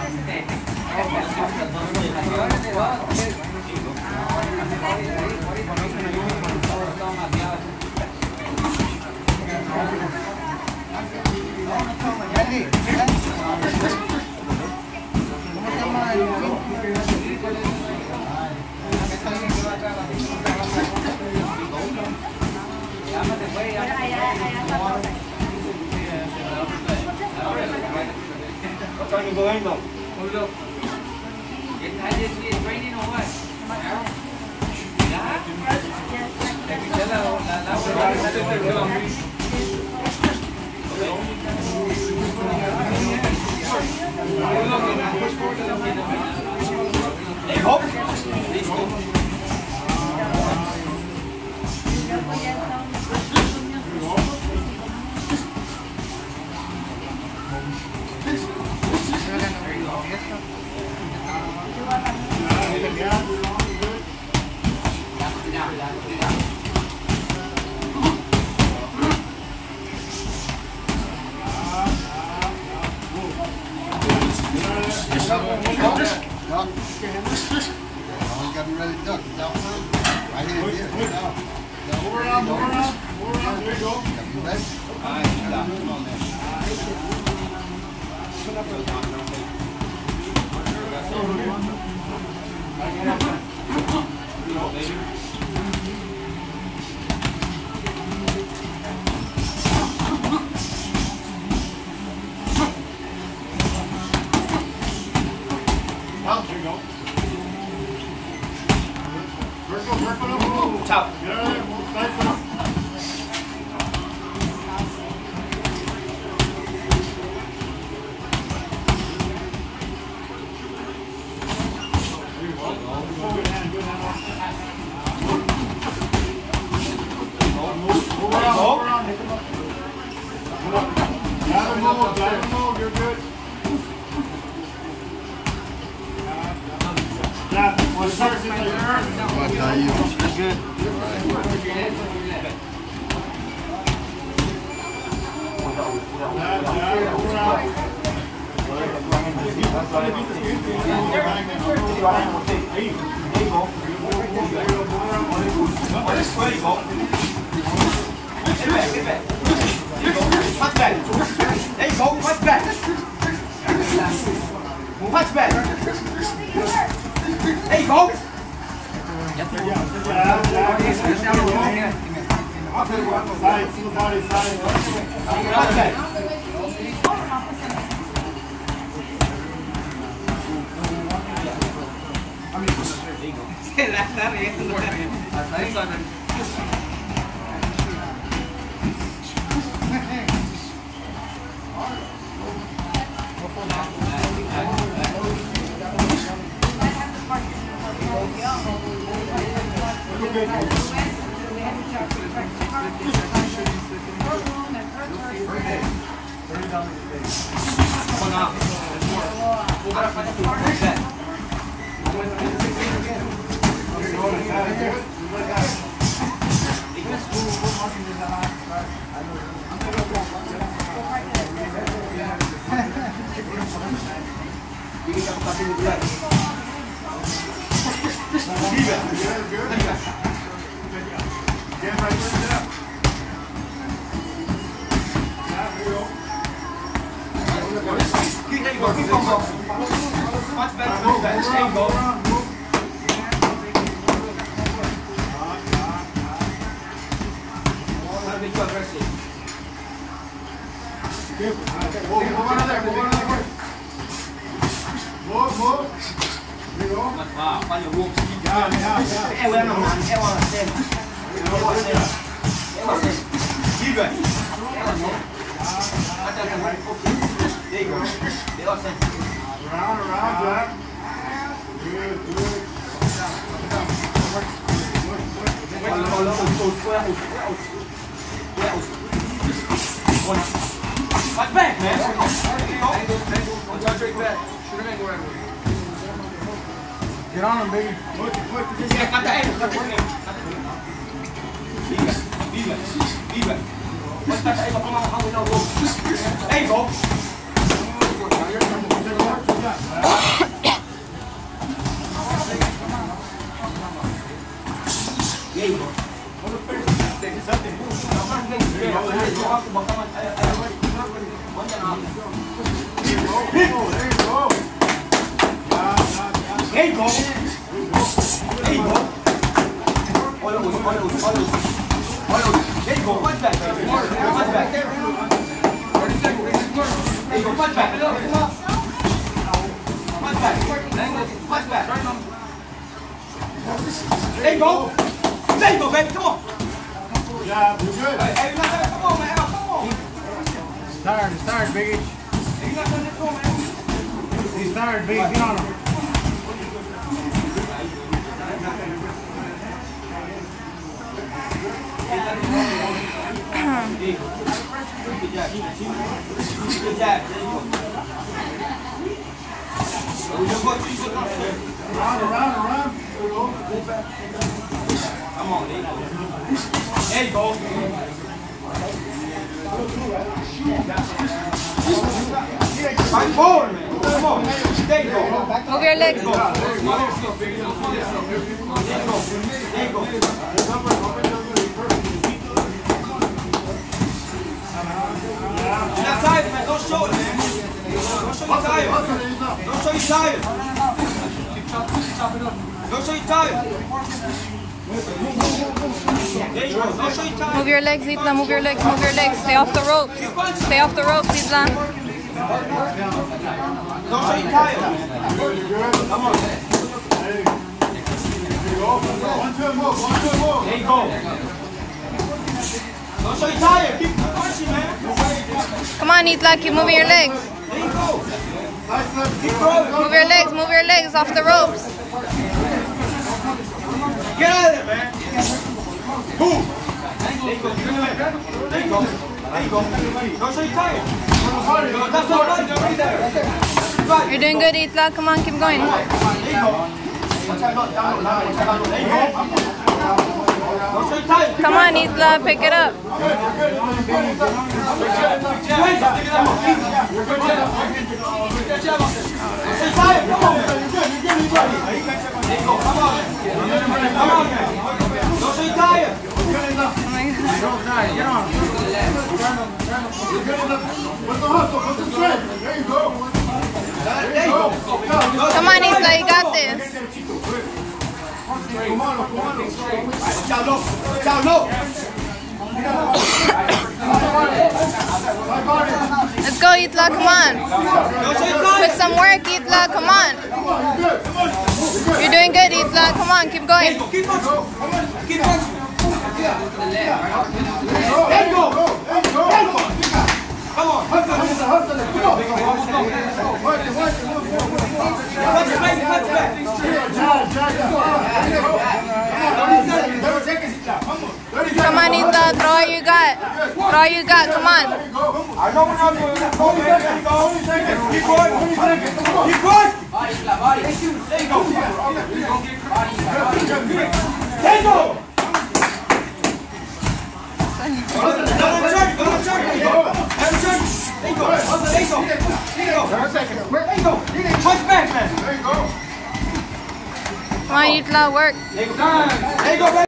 Cho những người anh rồi. Ciao. You're good. Yeah, one person like yours. You're good. Hey, go! Watch back, man. Get on him, baby. Hey, go. There you go. There you go. All those. There you go. Punch back. Punch back. There you go. Punch back. Punch back. Punch back. There you go. There you go, baby. Come on. Yeah, you're good. Hey, come on, man. Come on. He's tired, Biggie. Hey, you got something to do, man. He's tired, Biggie. Get on him. Good job. Around. Come on, there you go. Fight forward, man. Come on. There you go. Move your legs. There you go. You're not tired, man. Don't show it, man. Don't show you're tired. Don't show you're tired. Don't show you're tired. There you go. Don't show you're tired. Move your legs, Isla. Move your legs. Move your legs. Stay off the ropes. Stay off the ropes, Isla. Don't show you're tired. Come on. There you go. One, two, move. There you go. Don't show you're tired. Keep punching, man. Come on, Isla. Keep moving your legs. There you go. Keep rolling. Move your legs. Move your legs off the ropes. Get out of there, man. Boom. There you go. There you go. There you go. Don't show you're tired. That's all right. Right there. Right. You're doing good, Isla. Come on, keep going. There you go. There you go. Don't show you're tired. Come on, Isla. Pick it up. Come on, Isla. You got this. Let's go, Isla. Come on. Put some work, Isla. Come on. You're doing good, Isla. Come on, keep going. Keep punching. Keep punching. There you go. Come on. Punch back. Come on, Isla. Throw all you got. Throw all you got. Come on. I know what I'm doing. Keep going. Keep going. There you go. There you go. Punch back, man. Come on, Isla. Work. There you go.